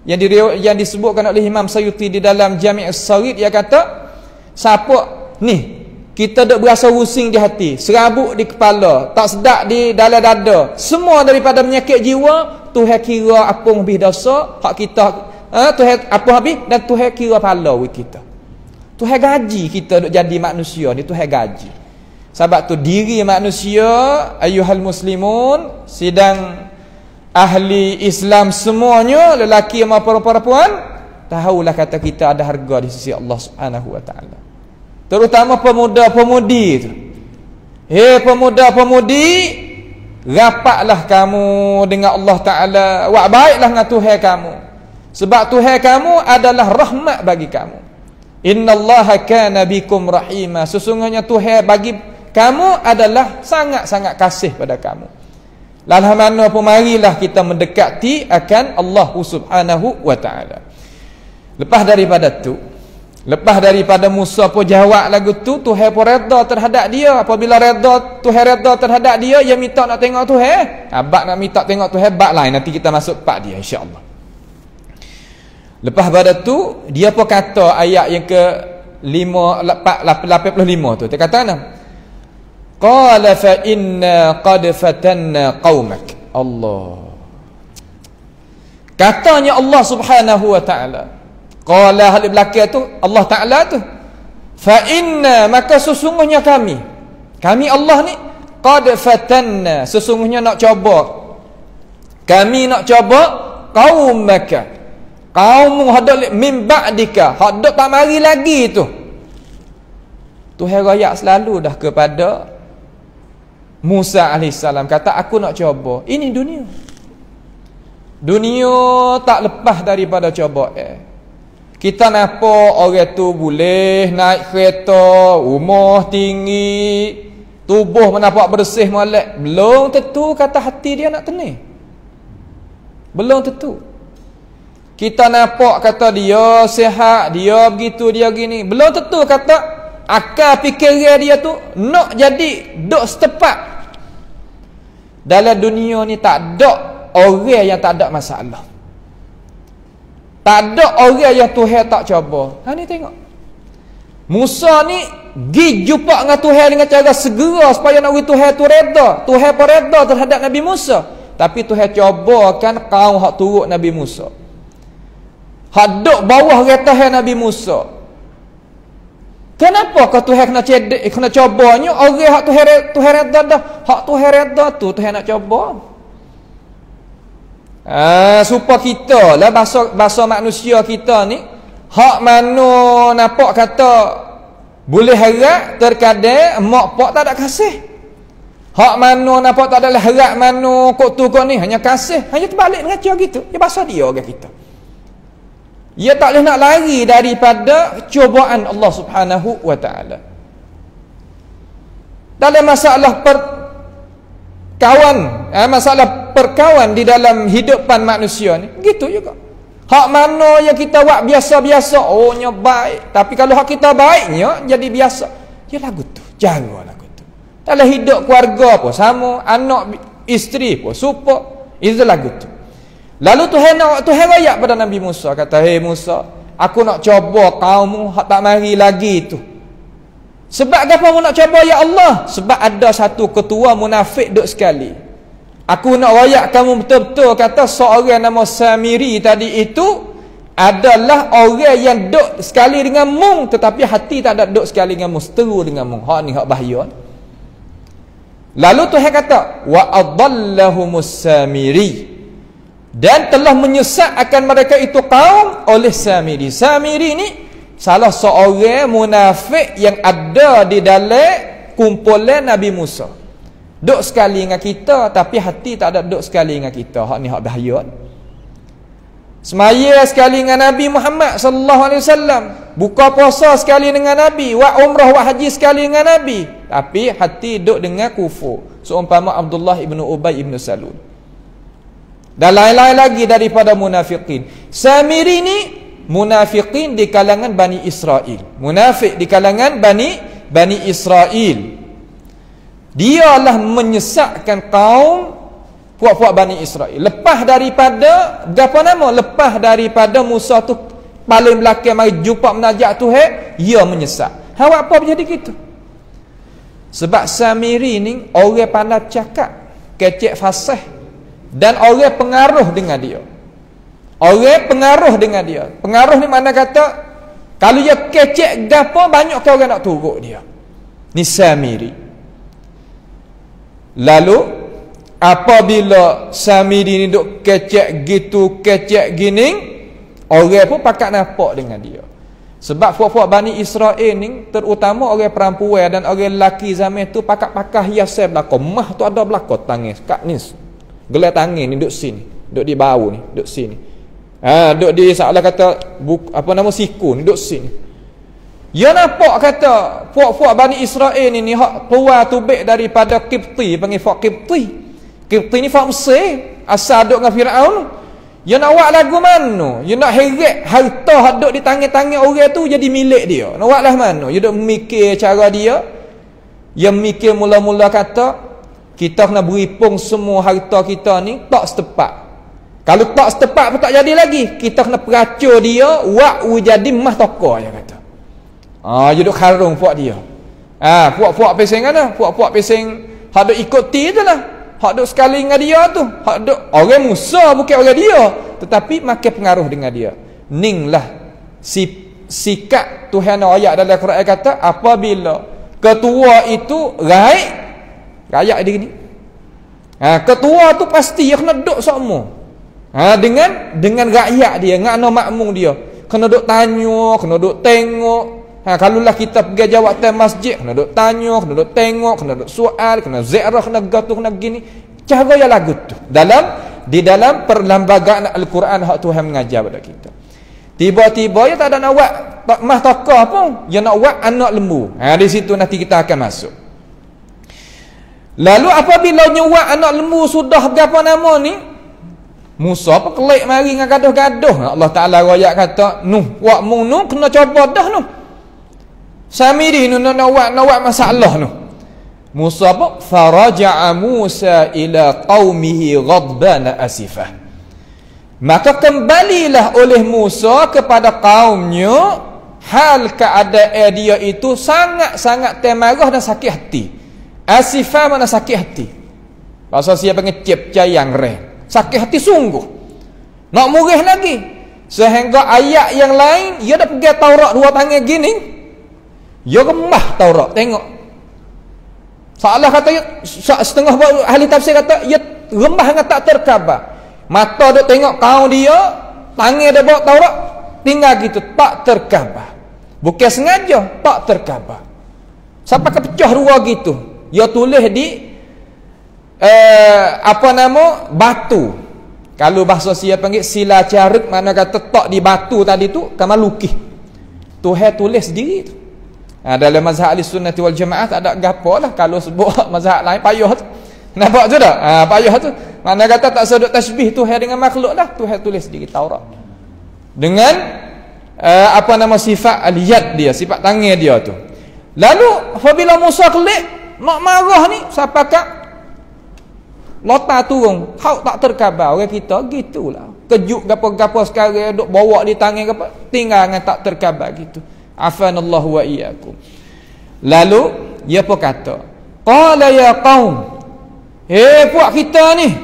yang di, yang disebutkan oleh Imam Sayuti di dalam Jami' As-Saghir, dia kata siapa ni kita duk berasa pusing di hati, serabut di kepala, tak sedap di dalam dada, semua daripada penyakit jiwa, Tuhan kira apa lebih dosa hak kita, ha, Tuhan apa habis, dan Tuhan kira pahala with kita. Tuhan gaji kita duk jadi manusia ni, Tuhan gaji. Sebab tu diri manusia, ayuhal muslimun, sidang ahli Islam semuanya, lelaki maupun perempuan, tahulah kata kita ada harga di sisi Allah Subhanahu wa taala. Terutama pemuda-pemudi tu. Hei pemuda-pemudi, rapatlah kamu dengan Allah Taala, buat baiklah dengan Tuhan kamu. Sebab Tuhan kamu adalah rahmat bagi kamu. Innallaha kana bikum rahima. Sesungguhnya Tuhan bagi kamu adalah sangat-sangat kasih pada kamu. Lalah mana pun marilah kita mendekati akan Allah Subhanahu wa taala. Lepas daripada tu, lepas daripada Musa pun jawab lagu tu, Tuhan pun redha terhadap dia. Apabila redha, Tuhan redha terhadap dia, dia minta nak tengok Tuhan. Abak nak minta tengok Tuhan, bak lain nanti kita masuk part dia insya-Allah. Lepas pada tu, dia pun kata ayat yang ke lima lapan puluh lima tu. Dia kata apa? Qala fa inna qad fatanna qaumak. Allah. Katanya Allah Subhanahu wa taala. Qala hal belakang tu Allah Taala tu. Fa inna, maka sesungguhnya kami. Kami Allah ni qad fatanna, sesungguhnya nak coba. Kami nak coba qaumaka. Kaum hadak min ba'dika, hadak tak mari lagi tu. Tuhan royak selalu dah kepada Musa alaihissalam, kata aku nak coba. Ini dunia. Dunia tak lepas daripada coba eh. Kita nampak orang tu boleh naik kereta, rumah tinggi, tubuh menampak bersih molek, belum tentu kata hati dia nak tenang. Belum tentu. Kita nampak kata dia sihat, dia begitu, dia gini, belum tentu kata akal fikiran dia tu nak jadi duk setepat. Dalam dunia ni tak ada orang yang tak ada masalah. Tak ada orang yang Tuhan tak cuba. Ha ni tengok. Musa ni gi jumpa dengan Tuhan dengan cara segera supaya nak bagi Tuhan tu redha. Tuhan pun redha terhadap Nabi Musa. Tapi Tuhan cubakan kaum hak turut Nabi Musa. Hak duk bawah retahan Nabi Musa. Kenapa kau Tuhan kena cedek, kena cobanya orang hak Tuhan Tuhan redha dah. Hak Tuhan redha tu Tuhan nak coba. Ah, supaya kita lah bahasa bahasa manusia kita ni, hak mana nampak kata boleh harap, terkadang mak pak tak ada kasih. Hak mana nampak tak ada harap, mana kok tu kok ni hanya kasih, hanya terbalik mengaca gitu. Dia bahasa dia orang kita. Ia tak boleh nak lari daripada cubaan Allah Subhanahu wa taala. Dalam masalah per kawan, eh, masalah perkawan di dalam hidupan manusia ni, gitu juga. Hak mana yang kita buat biasa-biasa, oh nya baik, tapi kalau hak kita baiknya jadi biasa, ya lagu tu, jaga lagu tu. Dalam hidup keluarga pun sama, anak isteri pun support, itu lagu tu. Lalu Tuhan nak Tuhan royak pada Nabi Musa, kata, "Hei Musa, aku nak coba kaummu hak tak mari lagi tu." Sebab apa mu nak coba ya Allah? Sebab ada satu ketua munafik duk sekali. Aku nak royak kamu betul-betul, kata seorang nama Samiri tadi itu adalah orang yang duk sekali dengan mung, tetapi hati tak ada duk sekali dengan mung, seteru dengan mung. Hak ni hak bahaya. Lalu Tuhan kata, "Wa adhallahumus Samiri." Dan telah menyesatkan mereka itu kaum oleh Samiri. Samiri ni salah seorang munafik yang ada di dalam kumpulan Nabi Musa. Duk sekali dengan kita tapi hati tak ada duk sekali dengan kita. Hak ni hak bahaya. Semaya sekali dengan Nabi Muhammad sallallahu alaihi wasallam, buka puasa sekali dengan Nabi, wa umrah wa haji sekali dengan Nabi, tapi hati duk dengan kufur. Seumpama Abdullah ibn Ubay ibn Salul. Dan lain-lain lagi daripada munafiqin. Samiri ni munafiqin di kalangan Bani Israel. Munafik di kalangan Bani Bani Israel. Dialah menyesatkan kaum puak-puak Bani Israel. Lepas daripada apa nama? Lepas daripada Musa tu paling belakang mari jumpa menajak Tuhan, ia menyesal. Hawak apa jadi gitu? Sebab Samiri ni orang pandai cakap, kecek fasih, dan orang pengaruh dengan dia. Orang pengaruh dengan dia. Pengaruh ni mana kata, kalau dia kecek gapo, banyak ke orang nak turut dia. Ni Samiri. Lalu apabila Samiri ni duk kecek gitu, kecek gini, orang pun pakat nampak dengan dia. Sebab puak-puak Bani Israel ni, terutama orang perempuan dan orang lelaki zaman tu pakat-pakat hiasan belakang. Mah tu ada belakang tangan kat ni. Gelai tangan ni duk sini, duk di bau ni, duk sini. Ha, duk di seolah kata buk, apa nama siku ni duk sini. Ya nampak kata puak-puak Bani Israel ni ni hak keluar tubik daripada Kipti, panggil fak Kipti. Kipti ni fak Mesir, asal duk dengan Firaun. Ya nak buat lagu mana? Ya nak heret harta hak duk di tangan-tangan orang tu jadi milik dia. Nak buat lah mana? Ya duk mikir cara dia. Ya mikir mula-mula kata kita kena beripung semua harta kita ni tak setepat. Kalau tak setepat pun tak jadi lagi. Kita kena peracur dia, buat jadi mah toko, dia kata. Ah, dia duk karung puak dia. Ah, puak-puak pesing mana? Puak-puak pesing hak duk ikuti je lah. Hak duk sekali dengan dia tu. Hak duk orang Musa bukan orang dia, tetapi makin pengaruh dengan dia. Ninglah si sikap Tuhan ayat dalam Quran kata apabila ketua itu raik, rakyat dia ni. Ha, ketua tu pasti dia kena duduk semua. Ha, dengan dengan rakyat dia, dengan anak makmum dia. Kena duduk tanya, kena duduk tengok. Ha, kalulah kita pergi jawatan masjid, kena duduk tanya, kena duduk tengok, kena duduk soal, kena ziarah, kena gatuh, kena gini. Cara yang lagu tu. Dalam di dalam perlembagaan Al-Quran hak Tuhan mengajar pada kita. Tiba-tiba dia tak ada nak buat tak mah takah pun, dia nak buat anak lembu. Ha, di situ nanti kita akan masuk. Lalu apabila nyuat anak lembu sudah berapa nama ni, Musa apa kelik mari dengan gaduh-gaduh. Allah Taala royak kata, "Nuh, wak mung nu kena coba dah nuh. Samiri nu nak buat nak buat masalah nuh." Musa apa? Faraja'a Musa ila qaumihi ghadbana asifah. Maka kembalilah oleh Musa kepada kaumnya hal keadaan dia itu sangat-sangat temarah dan sakit hati. Asifah mana sakit hati. Bahasa siapa ngecip cayang reh. Sakit hati sungguh. Nak murih lagi. Sehingga ayat yang lain dia dah pergi Taurat dua tangan gini. Dia remah Taurat. Tengok. Salah kata setengah ahli tafsir kata ia remah dengan tak terkabar. Mata duk tengok kaum dia, tangan dia bawa Taurat, tinggal gitu tak terkabar. Bukan sengaja, tak terkabar. Sampai kepecah dua gitu. Dia tulis di eh, apa nama batu. Kalau bahasa siapa panggil sila carik, mana kata tak di batu tadi tu kamar lukis. Tuhan tulis sendiri tu. Ha, dalam mazhab Ahlussunnah wal Jamaah tak ada gapo lah. Kalau sebut mazhab lain payah tu. Nampak tu dah? Ha, payah tu. Mana kata tak sedut tasbih Tuhan dengan makhluk dah. Tuhan tulis sendiri Taurat. Dengan uh, apa nama sifat al-yad dia, sifat tangan dia tu. Lalu apabila Musa kelik nak marah ni siapa kak lota turun, hak tak terkabar orang kita gitulah. Kejut gapo-gapo sekarang duk bawa di tangan gapo tinggal dengan tak terkabar gitu. Afanallahu wa iyyakum. Lalu dia apa kata? Qala ya qaum, eh puak kita ni,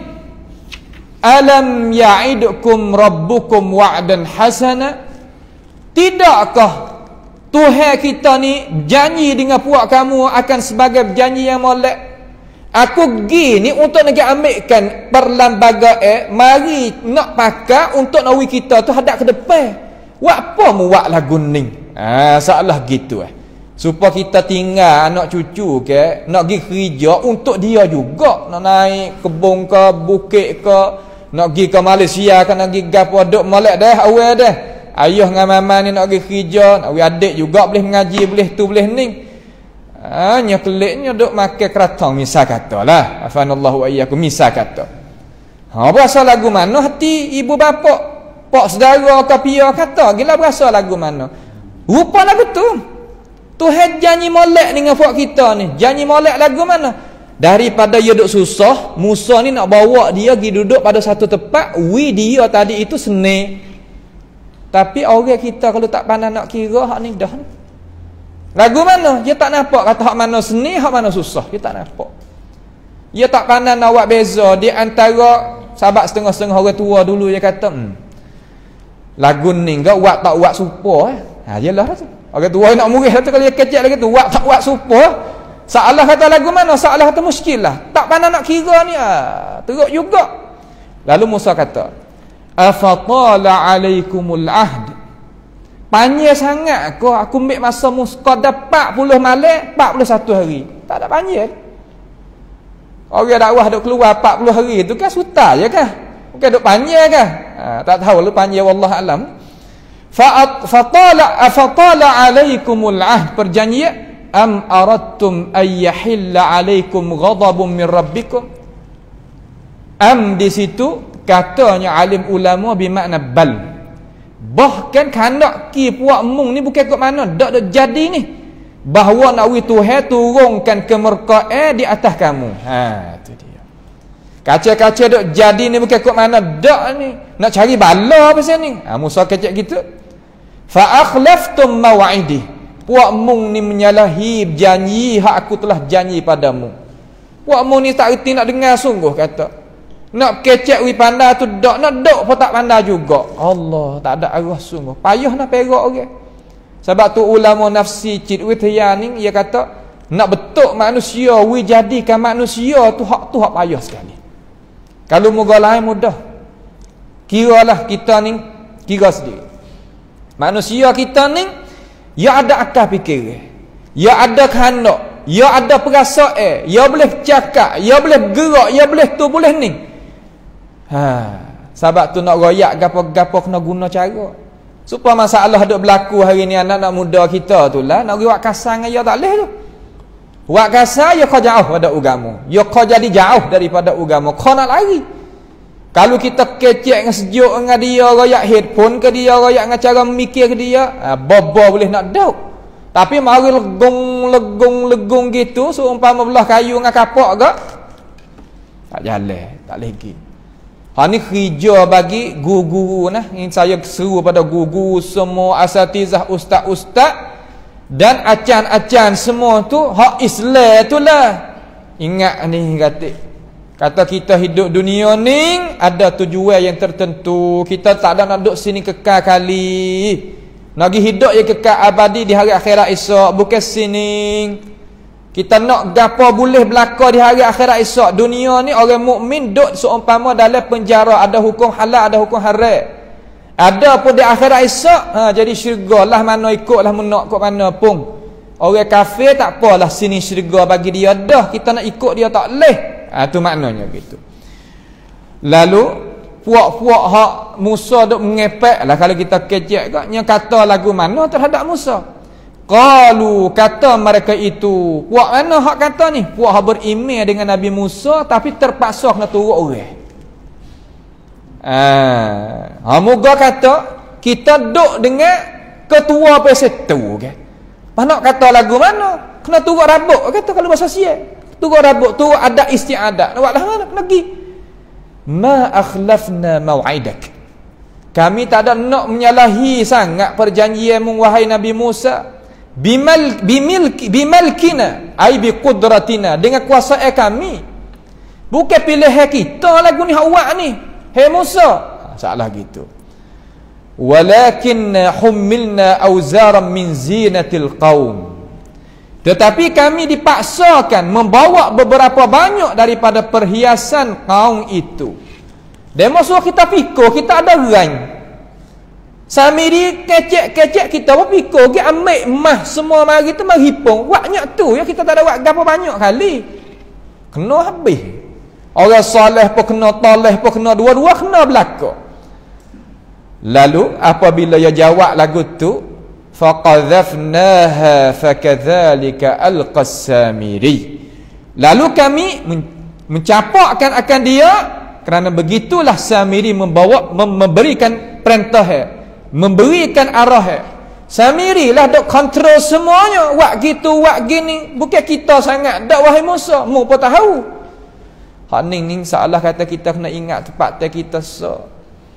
alam ya'idukum rabbukum wa'dan hasana? Tidakkah Tuhan kita ni janji dengan puak kamu akan sebagai janji yang molek? Aku pergi ni untuk nak ambilkan perlembagaan, mari nak pakai untuk nawi kita tu hadap ke depan. Buat apa mu buat lagu ni? Ah, salah gitu eh. Supaya kita tinggal anak cucu ke, nak pergi kerja untuk dia juga, nak naik kebun ke, bukit ke, nak pergi ke Malaysia kan, nak pergi gapo duk molek dah awal dah. Ayah dengan mama ni nak pergi kerja, nak pergi adik juga boleh mengaji, boleh tu boleh ni. Hanya ah, keliknya duk makan keratang misal katalah. Afanallahu wa iyyakum misal kata. Ha berasa lagu mana hati ibu bapa, pak saudara ke pia kata, gila berasa lagu mana? Rupa lagu tu. Tuhan janji molek dengan puak kita ni. Janji molek lagu mana? Daripada dia duduk susah, Musa ni nak bawa dia pergi duduk pada satu tempat, wi dia tadi itu seni. Tapi orang kita kalau tak pandai nak kira hak ni dah. Lagu mana? Dia tak nampak kata hak mana seni, hak mana susah. Dia tak nampak. Dia tak pandai nak buat beza di antara sahabat setengah-setengah orang tua dulu dia kata, hmm, lagu ni enggak buat tak buat supa eh. Ha jelah tu. Orang tua nak murih tu kalau dia kecek lagi tu, buat tak buat supa. Salah kata lagu mana? Salah kata muskil lah. Tak pandai nak kira ni ah. Teruk juga. Lalu Musa kata, afatala alaikumul ahd. Panjang sangat kau aku ambil masa musqadah empat puluh malam, empat puluh satu hari. Tak ada panjang. Orang dakwah duk keluar empat puluh hari tu kan suta je kah? Bukan duk panjang kah? Ha, tak tahu lu panjang wallah alam. Fa fatala afatala alaikumul ahd, perjanjian am aradtum ay yahilla alaikum ghadabun min rabbikum. Am di situ katanya alim ulama bermakna bal. Bahkan kandak ki puak mung ni bukan kok mana dak dak jadi ni. Bahawa nak wi Tuhan turunkan kemerkaan di atas kamu. Ha tu dia. Kaca-kaca dok jadi ni bukan kok mana dak ni. Nak cari bala pasal ni. Ha Musa kecek gitu. Fa akhlaftum maw'idi. Puak mung ni menyalahi janji hak aku telah janji padamu. Puak mung ni tak reti nak dengar sungguh kata. Nak kecek wi pandai tu dak, nak dak pun tak pandai juga. Allah, tak ada arah sungguh. Payah nak perak orang. Okay? Sebab tu ulama nafsi cid withya ni dia kata nak betul manusia wi jadikan manusia tu hak tu hak payah sekali. Kalau moga lain mudah. Kiralah kita ni kira sendiri. Manusia kita ni ya ada akal fikir, ya ada kehendak, ya ada perasaan, ya boleh cakap, ya boleh gerak, ya boleh tu boleh ni. Ha, sebab tu nak royak gapo-gapo kena guna cara. Supaya masalah duk berlaku hari ni anak-anak muda kita tu lah nak buat kasar dengan ya tak leh tu. Buat kasar ya kau jauh pada agama. Ya kau jadi jauh daripada agama. Kau nak lari. Kalau kita kecek dengan sejuk dengan dia, royak headphone ke dia, royak dengan cara memikir ke dia, ha, bobo boleh nak dauk. Tapi mari legung-legung-legung gitu, seumpama belah kayu dengan kapak ke, tak jalan, tak lagi. Ha ni kerja bagi guru-guru nah. Ini saya seru pada guru-guru semua, asatizah, ustaz-ustaz dan acan-acan semua tu hak Islam tu lah. Ingat ni kata Kata kita hidup dunia ni ada tujuan yang tertentu. Kita tak ada nak duduk sini kekal kali. Nak pergi hidup yang kekal abadi di hari akhirat esok. Bukan sini. Kita nak gapo boleh berlaku di hari akhirat esok. Dunia ni orang mukmin duduk seumpama dalam penjara. Ada hukum halal, ada hukum haram. Ada pun di akhirat esok. Ha, jadi syurga lah mana ikut lah menak kot mana pun. Orang kafir tak apalah sini syurga bagi dia dah. Kita nak ikut dia tak leh. Ha, tu maknanya gitu. Lalu puak-puak hak Musa duk mengepek lah kalau kita kecek kak nya kata lagu mana terhadap Musa. Qalu kata mereka itu, puak mana hak kata ni? Puak hak beriman dengan Nabi Musa tapi terpaksa kena turut orang. Ah, ha, moga kata kita duk dengan ketua pesetu kan. Mana kata lagu mana? Kena turut rabuk kata kalau bahasa Siap. Turut rabuk tu ada istiadat. Nak buat lah mana pergi. Ma akhlafna mau'idak. Kami tak ada nak menyalahi sangat perjanjianmu wahai Nabi Musa. Bimal bimilki bimalkina ai biqudratina, dengan kuasa kami. Bukan pilihan kita lagu ni hak buat ni. Hei Musa. Salah gitu. Walakin humilna auzaran min zinatil qaum. Tetapi kami dipaksakan membawa beberapa banyak daripada perhiasan kaum itu. Demo suruh kita pikir, kita ada rank. Samiri kecek-kecek kita apa pikir, kita ambil emas semua mari tu mari hipung. Banyak tu ya kita tak ada buat gapo banyak kali. Kena habis. Orang soleh pun kena, toleh pun kena, dua-dua kena belaka. Lalu apabila dia jawab lagu tu, faqadhafnaha fakadzalika alqas-samiri. Lalu kami mencapakkan akan dia, kerana begitulah Samiri membawa memberikan perintah, memberikan arah. Samiri lah dok kontrol semuanya. Wak gitu, wak gini. Bukan kita sangat dak wahai Musa. Mu pun tahu. Hak ning ning salah kata kita kena ingat tempat kita so.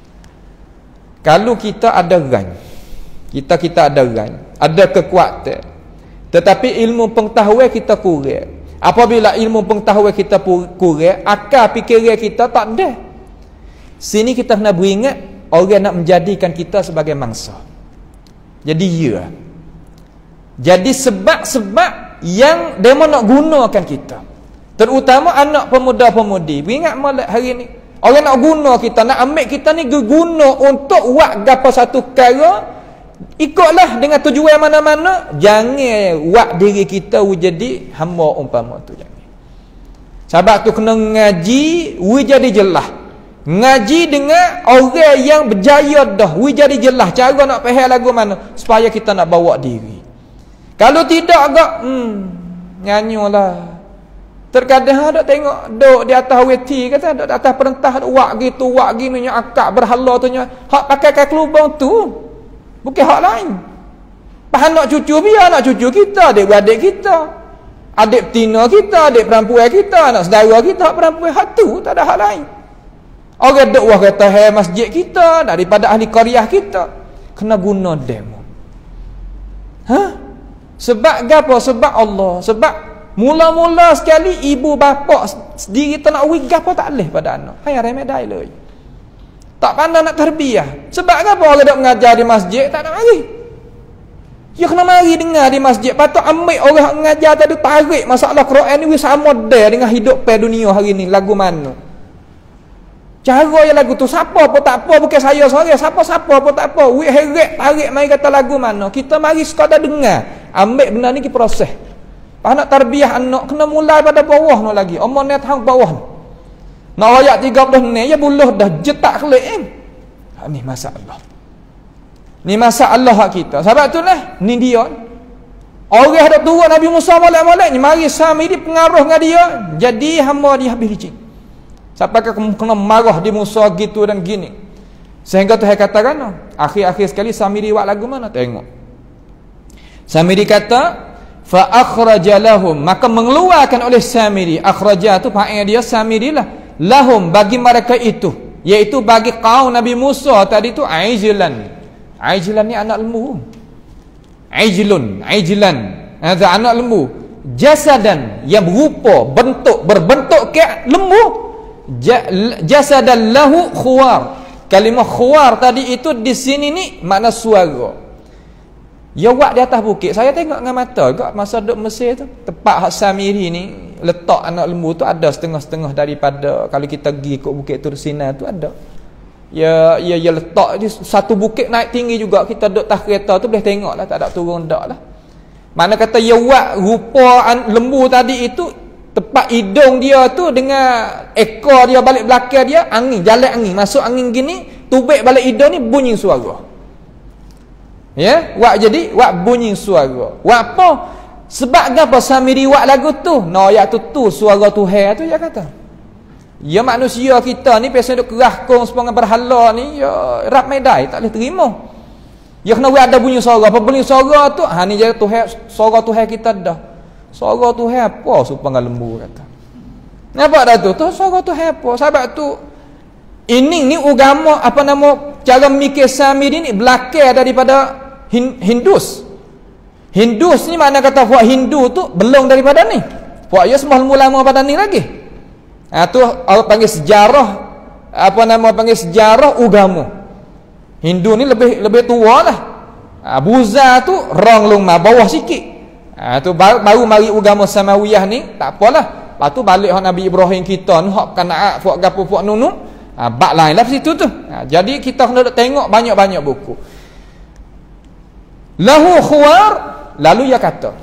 Kalau kita ada ran. Kita kita ada ran, ada kekuatan. Tetapi ilmu pengetahuan kita kurang. Apabila ilmu pengetahuan kita kurang, akal fikiran kita tak ada. Sini kita kena beringat orang nak menjadikan kita sebagai mangsa. Jadi ya. Jadi sebab-sebab yang demo nak gunakan kita. Terutama anak pemuda-pemudi. Beringat molek hari ni. Orang nak guna kita, nak ambil kita ni guna untuk buat gapo satu perkara. Ikutlah dengan tujuan mana-mana. Jangan buat diri kita jadi hamba umpama tu, jangan. Sebab tu kena ngaji, we jadi jelas. Ngaji dengan orang yang berjaya dah, we jadi jelas cara nak faham lagu mana supaya kita nak bawa diri. Kalau tidak agak hmm nyanyolah. Terkadang ada tengok duk di atas weti kata duk di atas perintah wak gitu wak gini nya akak berhala tu nya hak pakai kaki lubang tu. Bukan hak lain. Pahan nak cucu biar nak cucu kita, adik-adik kita. Adik betina kita, adik perempuan kita, anak saudara kita, hak perempuan hak tu tak ada hak lain. Orang duk wah kata hai masjid kita daripada ahli qaryah kita. Kena guna demo. Ha? Sebab gapo? Sebab Allah. Sebab mula-mula sekali ibu bapa sendiri tak nak wig gapo tak leh pada anak. Hai remeh dai le. Tak pandai nak terbiah. Sebab apa orang dok mengajar di masjid tak nak mari. Ya kena mari dengar di masjid. Patut ambil orang mengajar tadi tarik masalah Quran ni sama dah dengan hidup pe dunia hari ni lagu mana. Cara yang lagu tu siapa pun tak apa, bukan saya seorang, siapa-siapa pun tak apa. Wi heret tarik mai kata lagu mana. Kita mari sekadar dengar. Ambil benda ni ke proses. Pas nak terbiah anak kena mulai pada bawah no lagi. Omong net hang bawah. Nak ayat tiga puluh ni ya buluh dah jetak kelik eh. Ha, ni masalah. Ni masalah hak kita. Sebab tu lah ni dia. Orang ada turun Nabi Musa molek-molek ni mari sami di pengaruh dengan dia. Jadi hamba dia habis licin. Sampai ke kena marah di Musa gitu dan gini. Sehingga tu saya katakan akhir-akhir sekali Samiri buat lagu mana tengok. Samiri kata fa akhraja lahum, maka mengeluarkan oleh Samiri. Akhraja tu fa'il dia Samiri lah. Lahum bagi mereka itu, yaitu bagi kaum Nabi Musa tadi tu ajlan. Ajlan ni anak lembu. Ajlun, ajlan. Ada anak lembu. Jasadan yang berupa bentuk berbentuk kayak lembu. Jasadan lahu khuwar. Kalimah khuwar tadi itu di sini ni makna suara. Ya buat di atas bukit. Saya tengok dengan mata gak masa duduk Mesir tu. Tempat hak Samiri ni letak anak lembu tu ada setengah-setengah daripada kalau kita pergi ikut bukit Tursina tu ada. Ya ya ya letak di satu bukit naik tinggi juga kita duduk atas kereta tu boleh tengoklah tak ada turun dak lah. Mana kata ya buat rupa lembu tadi itu tepat hidung dia tu dengan ekor dia balik belakang dia angin jalan angin masuk angin gini tubik balik hidung ni bunyi suara. Ya, wak jadi wak bunyi suara. Wak apa? Sebab apa Samiri wak lagu tu? No, ya tu tu suara Tuhan tu dia kata. Ya manusia kita ni biasa duk kerahkong sepanjang berhala ni ya rap medai tak boleh terima. Ya kena ada bunyi suara. Apa bunyi suara tu? Ha ni jadi Tuhan suara Tuhan kita dah. Suara Tuhan apa supaya lembu kata. Nampak dah tu? Tu suara Tuhan apa? Sebab tu ini ni agama apa nama cara mikir Samiri ni belakang daripada Hindus. Hindus ni mana kata puak Hindu tu belum daripada ni. Puak ya semua lama pada ni lagi. Ha tu orang panggil sejarah apa nama panggil sejarah agama. Hindu ni lebih lebih tua lah. Ha, Buddha tu rong luma bawah sikit. Ha tu baru, baru mari agama Samawiyah ni tak apalah. Lepas tu balik hak Nabi Ibrahim kita ni hak Kanaat puak gapo puak nunu. Ha bab lain lah situ tu. Ha, jadi kita kena tengok banyak-banyak buku. Lahu khuwar, lalu ia kata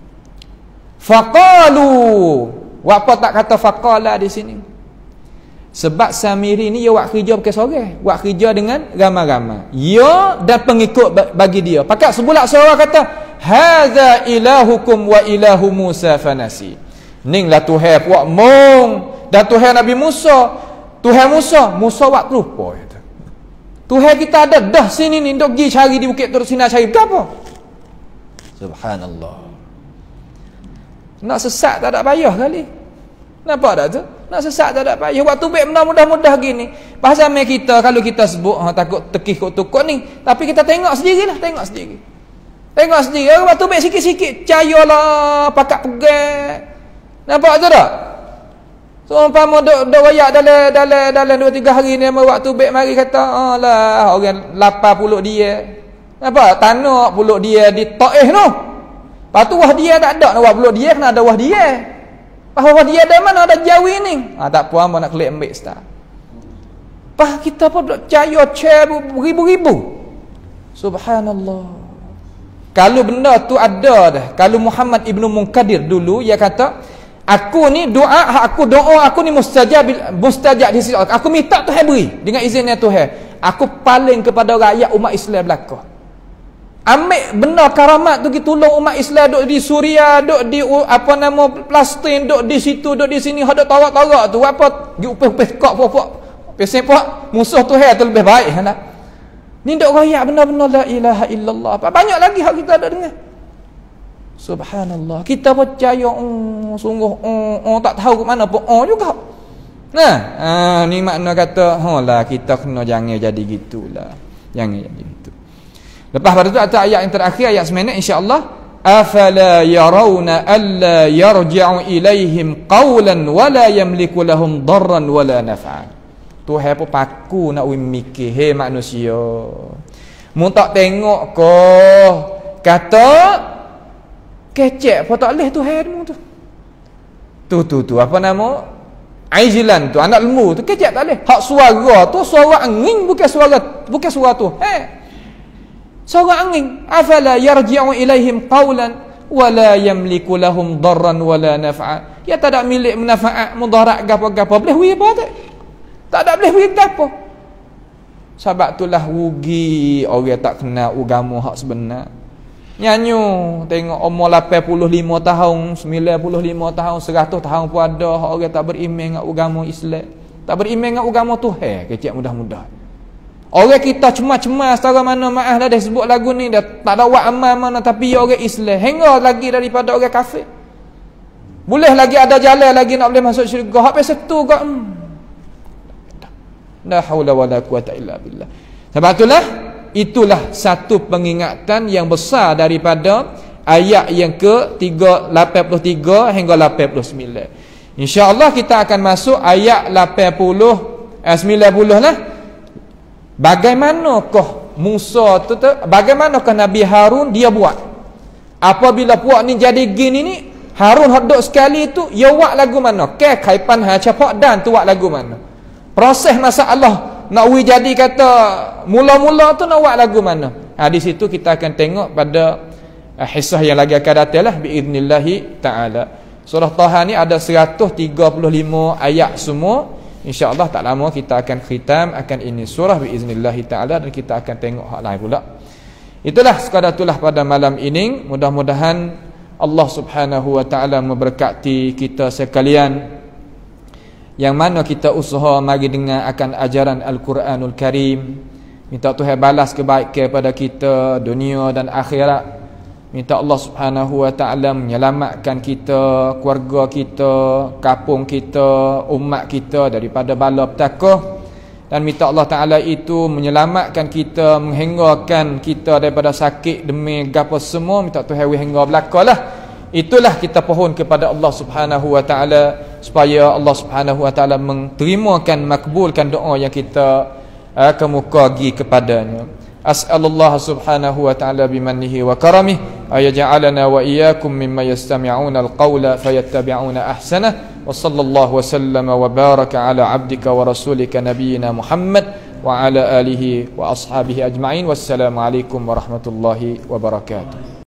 faqalu. Apa tak kata faqala di sini? Sebab Samiri ni dia buat kerja bukan seorang, buat kerja dengan ramai-ramai. Ya dan pengikut bagi dia. Pakat sebulat seorang kata hadza ilahukum wa ilahu Musa fanasi. Ninglah Tuhan puak mung dan Tuhan Nabi Musa. Tuhan Musa, Musa buat terlupa kata. Tuhan kita ada dah sini ni, dok pergi cari di Bukit Tur Sinai cari apa? Subhanallah. Nak sesat tak ada payah kali. Nampak tak tu? Nak sesat tak ada payah. Waktu baik mudah-mudah gini. Pasal mai kita kalau kita sebut ha, takut tekih kok tukuk ni, tapi kita tengok sendirilah, tengok sendiri. Tengok sendiri. Waktu baik sikit-sikit cayalah pakat pegang. Nampak tu tak? So umpama dok dok wayak dalam dalam dalam dua tiga hari ni waktu baik mari kata, alah orang lapan puluh dia. Nampak? Tanah puluh dia di Taif tu. Lepas tu wah dia tak ada, nak wah puluh dia kena ada wah dia. Wah dia ada mana ada Jawi ni? Ah tak apa hamba nak kelik ambil start. Pah kita pun dok caya cer beribu-ribu. Subhanallah. Kalau benda tu ada dah. Kalau Muhammad Ibnu Munkadir dulu dia kata, aku ni doa, aku doa aku ni mustajab mustajab di sisi Allah. Aku minta Tuhan beri dengan izinnya Tuhan. Aku paling kepada rakyat umat Islam belaka. Ambil benda karamat tu kita tolong umat Islam duk di Suria, duk di apa nama Palestin, duk di situ, duk di sini, ada tarak-tarak tu apa gi upih-upih kok pokok. Pesek pok musuh Tuhan tu lebih baik kan. Ni duk royak benda-benda la ilaha illallah. Apa banyak lagi hak kita ada dengar. Subhanallah. Kita percaya oh, sungguh oh, oh, tak tahu ke mana pun oh juga. Nah, ah, ni makna kata, "Halah kita kena jangan jadi gitulah." Jangan jadi gitu. Lepas pada tu atas ayat yang terakhir ayat sembilan insya-Allah, afala yarawna alla yarji'u ilaihim qawlan wala yamliku lahum darran wala naf'a. Tuhan pun paku nak mikir, hey manusia. Mu tak tengok ke kata kecek apa tak leh Tuhan mu tu. Tu tu tu apa nama? Aijilan tu anak lembu tu kecek tak leh. Hak suara tu suara angin bukan suara bukan suara tu. Hey. Suara angin. Afala yarji'u ilaihim qawlan wala yamliku lahum darran wala naf'a. Ya tak ada milik manfaat mudarat gapo-gapo. Boleh wi apa tak? Tak ada boleh wi gapo. Sebab itulah rugi orang tak kenal agama hak sebenar. Nyanyo tengok umur lapan puluh lima tahun, sembilan puluh lima tahun, seratus tahun pun ada hak orang tak beriman dengan agama Islam. Tak beriman dengan agama Tuhan, kecik mudah-mudah. Orang kita cemas-cemas setara mana maaf dah dia sebut lagu ni dah tak ada buat amal mana tapi orang Islam hingga lagi daripada orang kafir. Boleh lagi ada jalan lagi nak boleh masuk syurga. Hak pasal tu kau. Hmm. La haula wala quwata illa billah. Sebab itulah itulah satu pengingatan yang besar daripada ayat yang ke lapan puluh tiga hingga lapan puluh sembilan. Insya-Allah kita akan masuk ayat lapan puluh eh, sembilan puluh lah. Bagaimanakah Musa tu, tu bagaimanakah Nabi Harun dia buat apabila puak ni jadi gini ni Harun hodok sekali tu ya buat lagu mana ke kaipan ha capak dan tu buat lagu mana proses masalah nak wi jadi kata mula-mula tu nak buat lagu mana ha, di situ kita akan tengok pada uh, hisah yang lagi akan datang lah biiznillah taala. Surah Taha ni ada seratus tiga puluh lima ayat semua. InsyaAllah tak lama kita akan khitam akan ini surah biiznillahi ta'ala dan kita akan tengok hak lain pula. Itulah sekadar itulah pada malam ini. Mudah-mudahan Allah subhanahu wa ta'ala memberkati kita sekalian yang mana kita usaha mari dengar akan ajaran Al-Quranul Karim. Minta Tuhan balas kebaikan kepada kita dunia dan akhirat. Minta Allah subhanahu wa ta'ala menyelamatkan kita, keluarga kita, kampung kita, umat kita daripada bala petaka. Dan minta Allah ta'ala itu menyelamatkan kita, menghinggakan kita daripada sakit, demi gapo semua. Minta Tuhan hingga belakalah. Itulah kita pohon kepada Allah subhanahu wa ta'ala supaya Allah subhanahu wa ta'ala menterimakan, makbulkan doa yang kita uh, kemuka-gi kepadanya. As'alullah subhanahu wa ta'ala bimannihi wa karamih ayaj'alana wa iyyakum mimma yastami'una al-qawla fayattabi'una ahsanah wa sallallahu wa sallama wa baraka ala abdika wa rasulika nabiyyina Muhammad wa ala alihi wa ashabihi ajma'in. Wassalamu alaikum warahmatullahi wabarakatuh.